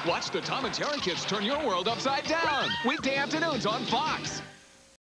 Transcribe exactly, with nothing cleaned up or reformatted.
Watch the Tom and Jerry Kids turn your world upside down. Weekday afternoons on Fox.